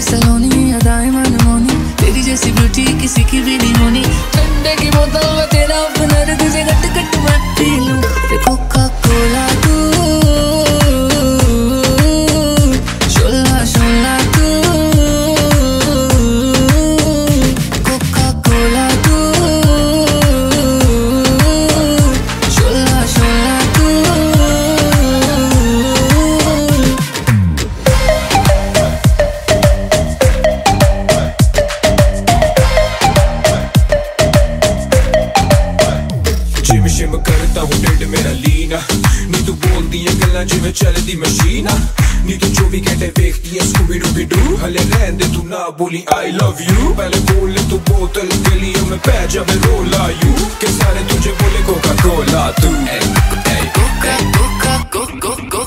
सलोनी अदाएं मनमोनी, तेरी जैसी ब्यूटी किसी की भी नहीं होनी। ठंडे की बोतल में तेरा अपना तुझे गट गट मैं पी लूं। कोका कोला तू, शोला शोला तू, कोका कोला तू, शोला शोला तू। जिम शिम करता हूँ ढिड मेरा लीना, नी तू बोलदी है गल्लां जिवें चलदी मशीन, नी तू 24 घंटे देखती है स्कूबी डूबी डू। हले रहन दे तू ना बोली आई लव यू, पहले बोल तू बोतल गलियों में पै जावे रोला यू, के सारे तुझे बोले कोका कोला तू। Coca Coca Coca